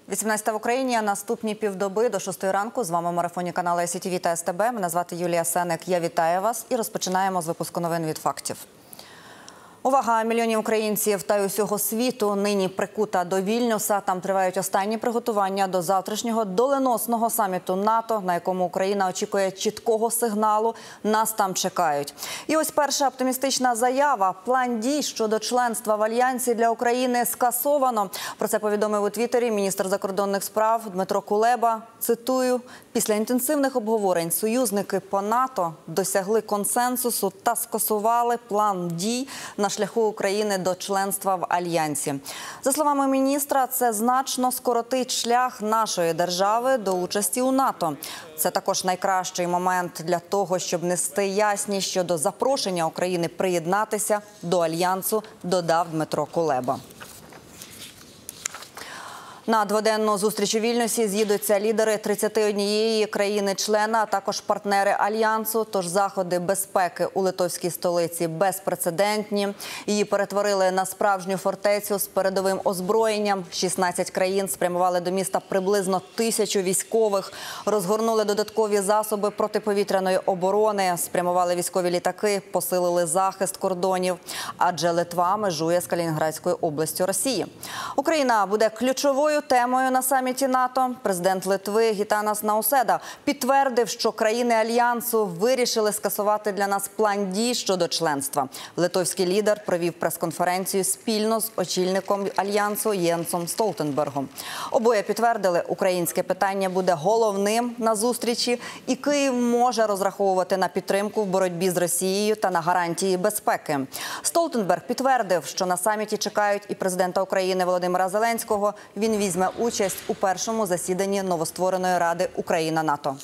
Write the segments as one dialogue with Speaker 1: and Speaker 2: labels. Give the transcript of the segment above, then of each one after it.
Speaker 1: 18 в Україні, наступні півдоби до 6 ранку. З вами в марафоні каналу СІТВ та СТБ. Мене звати Юлія Сеник. Я вітаю вас і розпочинаємо з випуску новин від фактів. Увага мільйонів українців та й усього світу нині прикута до Вільнюса. Там тривають останні приготування до завтрашнього доленосного саміту НАТО, на якому Україна очікує чіткого сигналу. Нас там чекають. І ось перша оптимістична заява. План дій щодо членства в Альянсі для України скасовано. Про це повідомив у Твіттері міністр закордонних справ Дмитро Кулеба. Цитую: «Після інтенсивних обговорень союзники по НАТО досягли консенсусу та скасували план дій на шляху України до членства в Альянсі». За словами міністра, це значно скоротить шлях нашої держави до участі у НАТО. Це також найкращий момент для того, щоб нести ясність щодо запрошення України приєднатися до Альянсу, додав Дмитро Кулеба. На дводенну зустріч у Вільнюсі з'їдуться лідери 31 країни-члена, а також партнери Альянсу. Тож заходи безпеки у литовській столиці безпрецедентні. Її перетворили на справжню фортецю з передовим озброєнням. 16 країн спрямували до міста приблизно 1000 військових. Розгорнули додаткові засоби протиповітряної оборони, спрямували військові літаки, посилили захист кордонів. Адже Литва межує з Калінінградською областю Росії. Україна буде ключовою темою на саміті НАТО. Президент Литви Гітанас Науседа підтвердив, що країни Альянсу вирішили скасувати для нас план дій щодо членства. Литовський лідер провів прес-конференцію спільно з очільником Альянсу Єнсом Столтенбергом. Обоє підтвердили, українське питання буде головним на зустрічі, і Київ може розраховувати на підтримку в боротьбі з Росією та на гарантії безпеки. Столтенберг підтвердив, що на саміті чекають і президента України Володимира Зеленського. Він візьме участь у першому засіданні новоствореної Ради Україна-НАТО.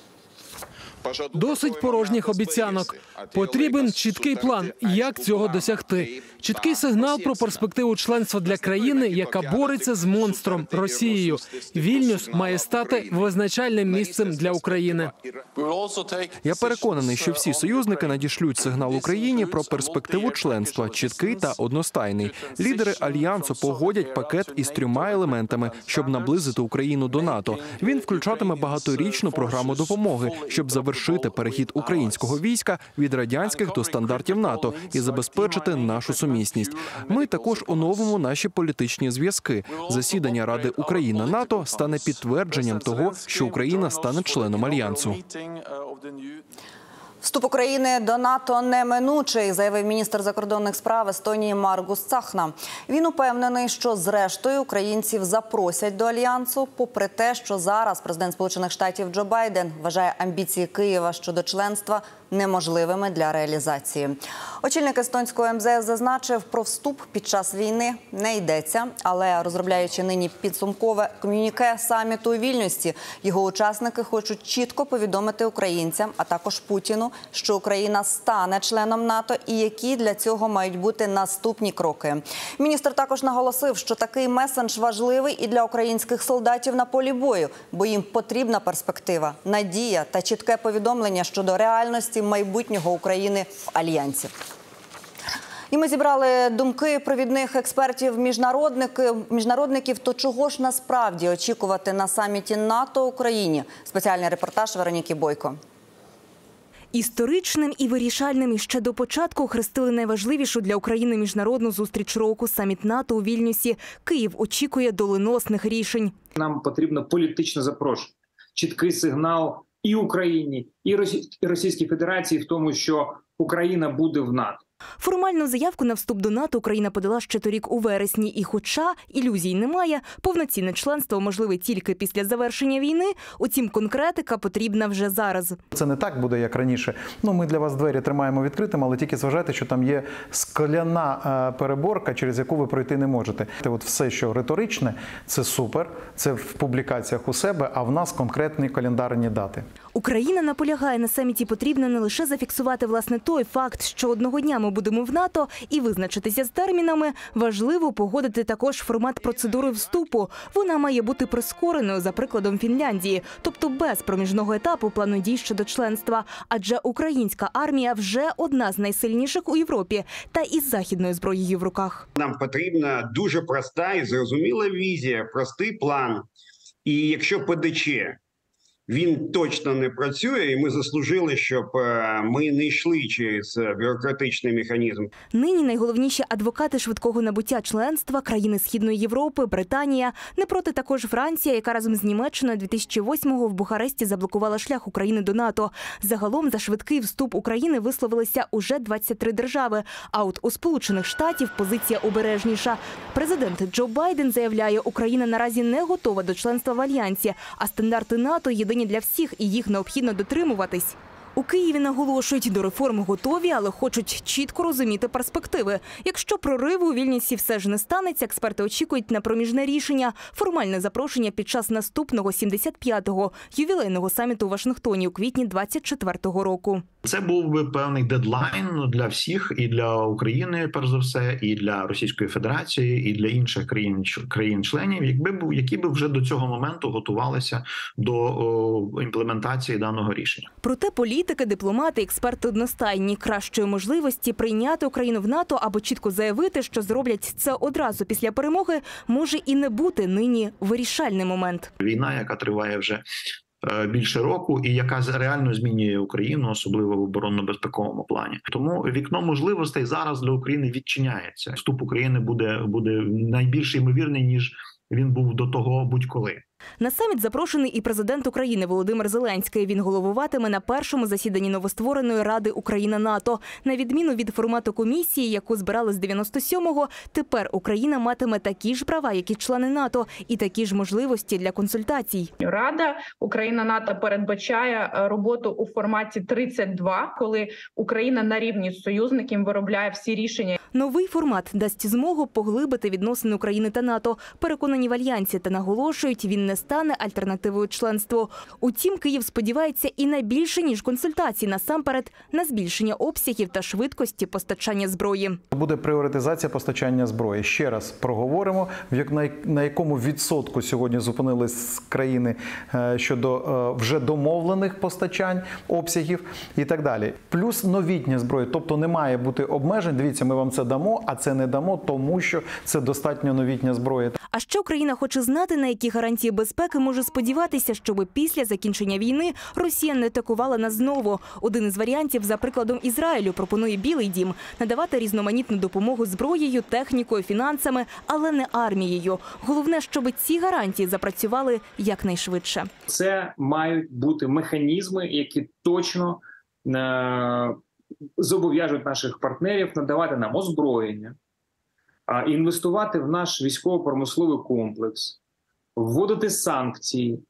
Speaker 2: Досить порожніх обіцянок. Потрібен чіткий план, як цього досягти. Чіткий сигнал про перспективу членства для країни, яка бореться з монстром – Росією. Вільнюс має стати визначальним місцем для України.
Speaker 3: Я переконаний, що всі союзники надішлють сигнал Україні про перспективу членства, чіткий та одностайний. Лідери Альянсу погодять пакет із 3 елементами, щоб наблизити Україну до НАТО. Він включатиме багаторічну програму допомоги, щоб завершити перехід українського війська від радянських до стандартів НАТО і забезпечити нашу сумісність. Ми також оновимо наші політичні зв'язки. Засідання Ради Україна-НАТО стане підтвердженням того, що Україна стане членом Альянсу.
Speaker 1: Вступ України до НАТО неминучий, заявив міністр закордонних справ Естонії Маргус Цахна. Він упевнений, що зрештою українців запросять до Альянсу, попри те, що зараз президент Сполучених Штатів Джо Байден вважає амбіції Києва щодо членства неможливими для реалізації. Очільник естонського МЗС зазначив, про вступ під час війни не йдеться, але розробляючи нині підсумкове ком'юніке саміту у Вільнюсі, його учасники хочуть чітко повідомити українцям, а також Путіну, що Україна стане членом НАТО і які для цього мають бути наступні кроки. Міністр також наголосив, що такий меседж важливий і для українських солдатів на полі бою, бо їм потрібна перспектива, надія та чітке повідомлення щодо реальності майбутнього України в Альянсі. І ми зібрали думки провідних експертів-міжнародників. То чого ж насправді очікувати на саміті НАТО Україні? Спеціальний репортаж Вероніки Бойко.
Speaker 4: Історичним і вирішальним іще до початку охрестили найважливішу для України міжнародну зустріч року – саміт НАТО у Вільнюсі. Київ очікує доленосних рішень.
Speaker 5: Нам потрібно політичне запрошення, чіткий сигнал і Україні, і Російській Федерації в тому, що Україна буде в НАТО.
Speaker 4: Формальну заявку на вступ до НАТО Україна подала ще торік у вересні. І хоча ілюзій немає, повноцінне членство можливе тільки після завершення війни, утім конкретика потрібна вже зараз.
Speaker 6: Це не так буде, як раніше. Ми для вас двері тримаємо відкритими, але тільки зважайте, що там є скляна переборка, через яку ви пройти не можете. От все, що риторичне, це супер, це в публікаціях у себе, а в нас конкретні календарні дати.
Speaker 4: Україна наполягає, на саміті потрібно не лише зафіксувати власне той факт, що одного дня ми будемо в НАТО і визначитися з термінами. Важливо погодити також формат процедури вступу. Вона має бути прискореною за прикладом Фінляндії, тобто без проміжного етапу плану дій щодо членства. Адже українська армія вже одна з найсильніших у Європі та із західною зброєю в руках.
Speaker 7: Нам потрібна дуже проста і зрозуміла візія, простий план. І якщо ПДЧ він точно не працює, і ми заслужили, щоб ми не йшли через бюрократичний механізм.
Speaker 4: Нині найголовніші адвокати швидкого набуття членства – країни Східної Європи, Британія. Не проти також Франція, яка разом з Німеччиною 2008-го в Бухаресті заблокувала шлях України до НАТО. Загалом за швидкий вступ України висловилися уже 23 держави. А от у Сполучених Штатів позиція обережніша. Президент Джо Байден заявляє, Україна наразі не готова до членства в Альянсі, а стандарти НАТО єдині для всіх і їх необхідно дотримуватись. У Києві наголошують, до реформ готові, але хочуть чітко розуміти перспективи. Якщо прориву у Вільнюсі все ж не станеться, експерти очікують на проміжне рішення – формальне запрошення під час наступного 75-го ювілейного саміту у Вашингтоні у квітні 2024 року.
Speaker 8: Це був би певний дедлайн для всіх, і для України, перш за все, і для Російської Федерації, і для інших країн-членів, які би вже до цього моменту готувалися до імплементації даного рішення.
Speaker 4: Проте політики, дипломати, експерти одностайні. Кращої можливості прийняти Україну в НАТО або чітко заявити, що зроблять це одразу після перемоги, може і не бути нині вирішальний момент.
Speaker 8: Війна, яка триває вже більше року і яка реально змінює Україну, особливо в оборонно-безпековому плані. Тому вікно можливостей зараз для України відчиняється. Вступ України буде найбільш ймовірний, ніж він був до того будь-коли.
Speaker 4: На саміт запрошений і президент України Володимир Зеленський. Він головуватиме на першому засіданні новоствореної Ради Україна-НАТО. На відміну від формату комісії, яку збирали з 97-го, тепер Україна матиме такі ж права, як і члени НАТО, і такі ж можливості для консультацій.
Speaker 9: Рада Україна-НАТО передбачає роботу у форматі 32, коли Україна на рівні з союзників виробляє всі рішення.
Speaker 4: Новий формат дасть змогу поглибити відносини України та НАТО. Переконані в Альянсі та наголошують, він не стане альтернативою членству. Утім, Київ сподівається і на більше, ніж консультації, насамперед на збільшення обсягів та швидкості постачання зброї.
Speaker 6: Буде пріоритизація постачання зброї. Ще раз проговоримо, на якому відсотку сьогодні зупинились країни щодо вже домовлених постачань, обсягів і так далі. Плюс новітня зброя, тобто не має бути обмежень. Дивіться, ми вам це дамо, а це не дамо, тому що це достатньо новітня зброя.
Speaker 4: А ще Україна хоче знати, на які гарантії безпеки може сподіватися, щоб після закінчення війни Росія не атакувала нас знову. Один із варіантів, за прикладом Ізраїлю, пропонує Білий дім – надавати різноманітну допомогу зброєю, технікою, фінансами, але не армією. Головне, щоб ці гарантії запрацювали якнайшвидше.
Speaker 5: Це мають бути механізми, які точно зобов'яжуть наших партнерів надавати нам озброєння, інвестувати в наш військово-промисловий комплекс, вводити санкції,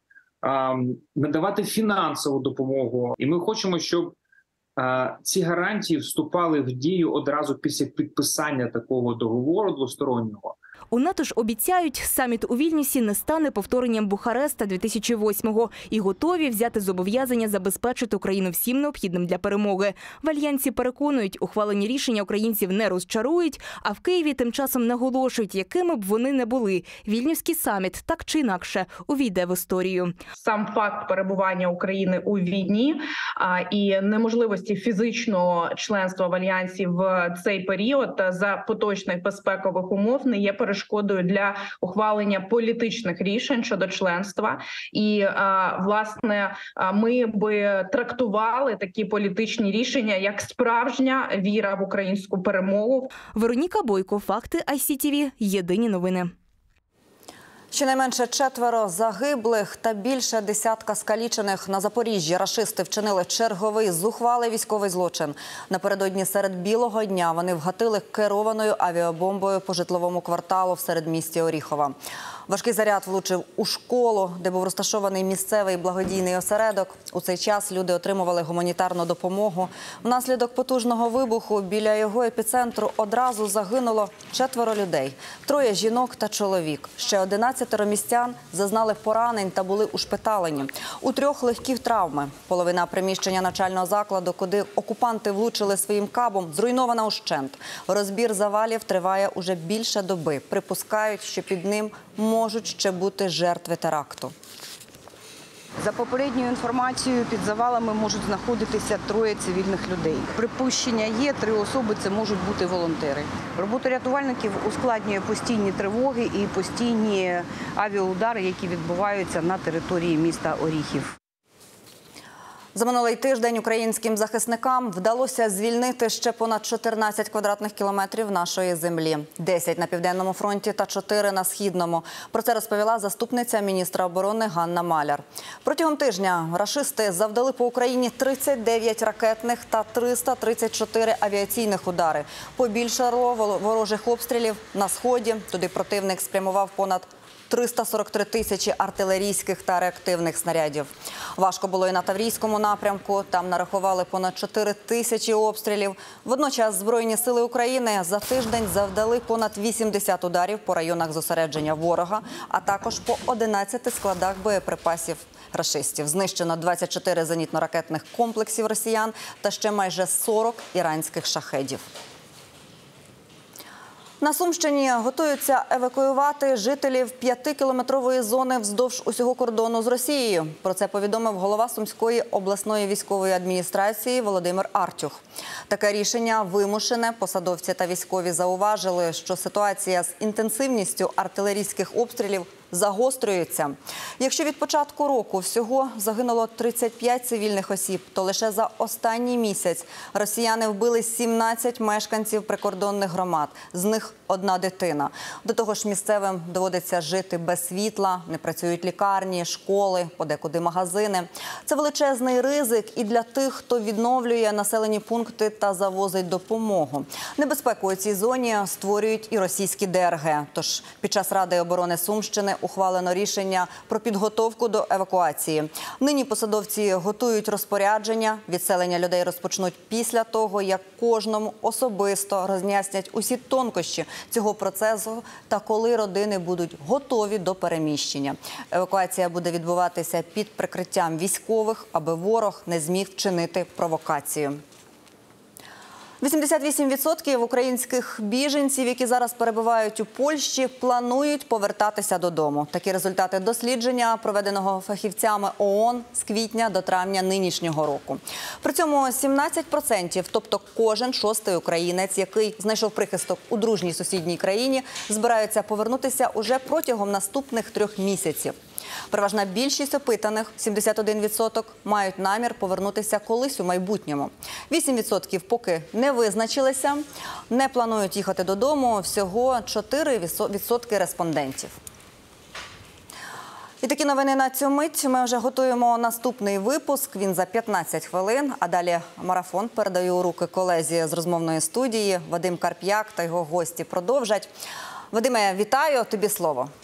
Speaker 5: надавати фінансову допомогу. І ми хочемо, щоб ці гарантії вступали в дію одразу після підписання такого договору двостороннього.
Speaker 4: У НАТО ж обіцяють, саміт у Вільнюсі не стане повторенням Бухареста 2008-го і готові взяти зобов'язання забезпечити Україну всім необхідним для перемоги. В Альянсі переконують, ухвалені рішення українців не розчарують, а в Києві тим часом наголошують, якими б вони не були. Вільнюський саміт так чи інакше увійде в історію.
Speaker 9: Сам факт перебування України у війні і неможливості фізичного членства в Альянсі в цей період за поточних безпекових умов не є перешкодою для ухвалення політичних рішень щодо членства. І, власне, ми би трактували такі політичні рішення як справжня віра в українську перемогу.
Speaker 4: Вероніка Бойко, факти ICTV, єдині новини.
Speaker 1: Щонайменше 4 загиблих та більше десятка скалічених на Запоріжжі. Рашисти вчинили черговий зухвалий військовий злочин. Напередодні серед білого дня вони вгатили керованою авіабомбою по житловому кварталу в середмісті Оріхова. Важкий заряд влучив у школу, де був розташований місцевий благодійний осередок. У цей час люди отримували гуманітарну допомогу. Внаслідок потужного вибуху біля його епіцентру одразу загинуло 4 людей. 3 жінок та чоловік. Ще 11 6 містян зазнали поранень та були ушпиталені. У 3 легкі травми. Половина приміщення навчального закладу, куди окупанти влучили своїм кабом, зруйнована ущент. Розбір завалів триває уже більше доби. Припускають, що під ним можуть ще бути жертви теракту.
Speaker 10: За попередньою інформацією, під завалами можуть знаходитися 3 цивільних людей. Припущення є, 3 особи – це можуть бути волонтери. Роботу рятувальників ускладнює постійні тривоги і постійні авіаудари, які відбуваються на території міста Оріхів.
Speaker 1: За минулий тиждень українським захисникам вдалося звільнити ще понад 14 квадратних кілометрів нашої землі. 10 на Південному фронті та 4 на Східному. Про це розповіла заступниця міністра оборони Ганна Маляр. Протягом тижня рашисти завдали по Україні 39 ракетних та 334 авіаційних удари. Побільшало ворожих обстрілів на Сході. Туди противник спрямував понад 343 тисячі артилерійських та реактивних снарядів. Важко було і на Таврійському напрямку. Там нарахували понад 4 тисячі обстрілів. Водночас Збройні сили України за тиждень завдали понад 80 ударів по районах зосередження ворога, а також по 11 складах боєприпасів рашистів. Знищено 24 зенітно-ракетних комплексів росіян та ще майже 40 іранських шахедів. На Сумщині готуються евакуювати жителів 5-кілометрової зони вздовж усього кордону з Росією. Про це повідомив голова Сумської обласної військової адміністрації Володимир Артюх. Таке рішення вимушене. Посадовці та військові зауважили, що ситуація з інтенсивністю артилерійських обстрілів загострюється. Якщо від початку року всього загинуло 35 цивільних осіб, то лише за останній місяць росіяни вбили 17 мешканців прикордонних громад, з них 1 дитина. До того ж, місцевим доводиться жити без світла, не працюють лікарні, школи, подекуди магазини. Це величезний ризик і для тих, хто відновлює населені пункти та завозить допомогу. Небезпеку у цій зоні створюють і російські ДРГ. Тож під час Ради оборони Сумщини ухвалено рішення про підготовку до евакуації. Нині посадовці готують розпорядження. Відселення людей розпочнуть після того, як кожному особисто роз'яснять усі тонкощі цього процесу та коли родини будуть готові до переміщення. Евакуація буде відбуватися під прикриттям військових, аби ворог не зміг вчинити провокацію. 88% українських біженців, які зараз перебувають у Польщі, планують повертатися додому. Такі результати дослідження, проведеного фахівцями ООН з квітня до травня нинішнього року. При цьому 17%, тобто кожен 6-й українець, який знайшов прихисток у дружній сусідній країні, збираються повернутися уже протягом наступних 3 місяців. Переважна більшість опитаних, 71%, мають намір повернутися колись у майбутньому. 8% поки не визначилися, не планують їхати додому, всього 4% респондентів. І такі новини на цю мить. Ми вже готуємо наступний випуск, він за 15 хвилин, а далі марафон передаю у руки колезі з розмовної студії. Вадим Карп'як та його гості продовжать. Вадиме, вітаю, тобі слово.